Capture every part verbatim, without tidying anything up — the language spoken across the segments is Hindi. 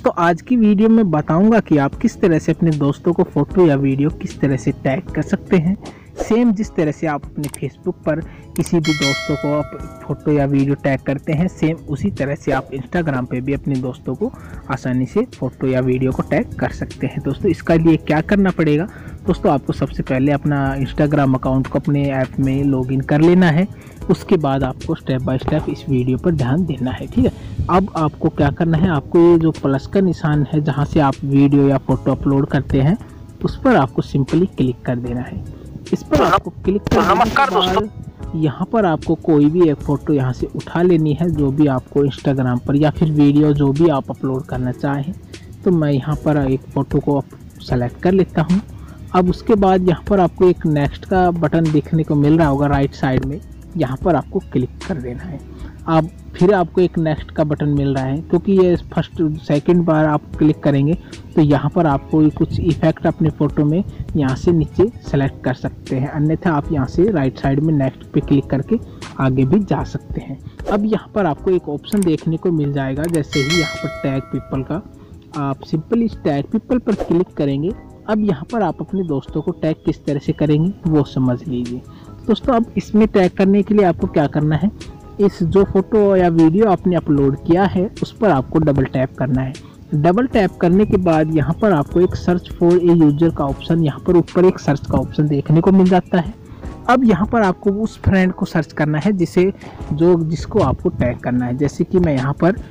तो आज की वीडियो में बताऊंगा कि आप किस तरह से अपने दोस्तों को फोटो या वीडियो किस तरह से टैग कर सकते हैं। सेम जिस तरह से आप अपने फेसबुक पर किसी भी दोस्तों को आप फोटो या वीडियो टैग करते हैं, सेम उसी तरह से आप इंस्टाग्राम पे भी अपने दोस्तों को आसानी से फोटो या वीडियो को टैग कर सकते हैं। दोस्तों इसका लिए क्या करना पड़ेगा, दोस्तों आपको सबसे पहले अपना इंस्टाग्राम अकाउंट को अपने ऐप में लॉगिन कर लेना है। उसके बाद आपको स्टेप बाय स्टेप इस वीडियो पर ध्यान देना है, ठीक है। अब आपको क्या करना है, आपको ये जो प्लस का निशान है जहाँ से आप वीडियो या फोटो अपलोड करते हैं उस पर आपको सिंपली क्लिक कर देना है। इस पर आपको क्लिक करने के बाद यहाँ पर आपको कोई भी एक फ़ोटो यहाँ से उठा लेनी है, जो भी आपको इंस्टाग्राम पर या फिर वीडियो जो भी आप अपलोड करना चाहें। तो मैं यहाँ पर एक फ़ोटो को सेलेक्ट कर लेता हूँ। अब उसके बाद यहाँ पर आपको एक नेक्स्ट का बटन देखने को मिल रहा होगा राइट साइड में, यहाँ पर आपको क्लिक कर देना है। अब फिर आपको एक नेक्स्ट का बटन मिल रहा है, क्योंकि ये फर्स्ट सेकंड बार आप क्लिक करेंगे तो यहाँ पर आपको कुछ इफेक्ट अपने फ़ोटो में यहाँ से नीचे सेलेक्ट कर सकते हैं, अन्यथा आप यहाँ से राइट साइड में नेक्स्ट पे क्लिक करके आगे भी जा सकते हैं। अब यहाँ पर आपको एक ऑप्शन देखने को मिल जाएगा, जैसे ही यहाँ पर टैग पीपल का, आप सिंपली इस टैग पीपल पर क्लिक करेंगे। अब यहाँ पर आप अपने दोस्तों को टैग किस तरह से करेंगे वो समझ लीजिए। दोस्तों अब इसमें टैग करने के लिए आपको क्या करना है, इस जो फोटो या वीडियो आपने अपलोड किया है उस पर आपको डबल टैप करना है। डबल टैप करने के बाद यहाँ पर आपको एक सर्च फॉर ए यूजर का ऑप्शन, यहाँ पर ऊपर एक सर्च का ऑप्शन देखने को मिल जाता है। अब यहाँ पर आपको उस फ्रेंड को सर्च करना है जिसे जो जिसको आपको टैग करना है। जैसे कि मैं यहाँ पर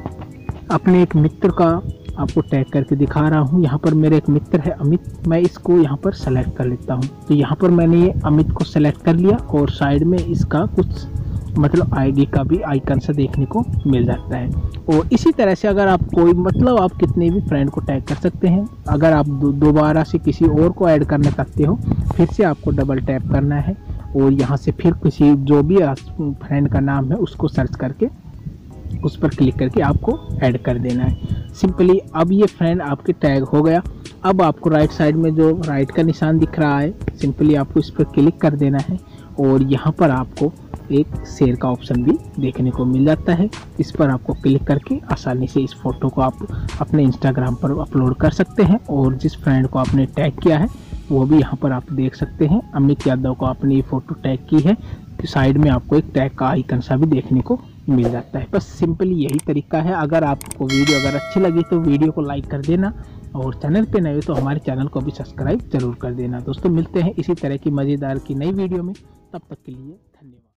अपने एक मित्र का आपको टैग करके दिखा रहा हूँ। यहाँ पर मेरे एक मित्र है अमित, मैं इसको यहाँ पर सेलेक्ट कर लेता हूँ। तो यहाँ पर मैंने ये अमित को सेलेक्ट कर लिया और साइड में इसका कुछ मतलब आईडी का भी आइकन से देखने को मिल जाता है। और इसी तरह से अगर आप कोई मतलब आप कितने भी फ्रेंड को टैग कर सकते हैं। अगर आप दोबारा से किसी और को ऐड करना चाहते हो, फिर से आपको डबल टैप करना है और यहाँ से फिर किसी जो भी फ्रेंड का नाम है उसको सर्च करके उस पर क्लिक करके आपको ऐड कर देना है सिंपली। अब ये फ्रेंड आपके टैग हो गया। अब आपको राइट साइड में जो राइट का निशान दिख रहा है, सिंपली आपको इस पर क्लिक कर देना है और यहाँ पर आपको एक शेयर का ऑप्शन भी देखने को मिल जाता है। इस पर आपको क्लिक करके आसानी से इस फोटो को आप अपने इंस्टाग्राम पर अपलोड कर सकते हैं और जिस फ्रेंड को आपने टैग किया है वो भी यहाँ पर आप देख सकते हैं। अमित यादव को आपने ये फ़ोटो टैग की है, तो साइड में आपको एक टैग का आइकन सा भी देखने को मिल जाता है। बस सिंपली यही तरीका है। अगर आपको वीडियो अगर अच्छी लगी तो वीडियो को लाइक कर देना और चैनल पे नए हो तो हमारे चैनल को भी सब्सक्राइब जरूर कर देना। दोस्तों मिलते हैं इसी तरह की मज़ेदार की नई वीडियो में, तब तक के लिए धन्यवाद।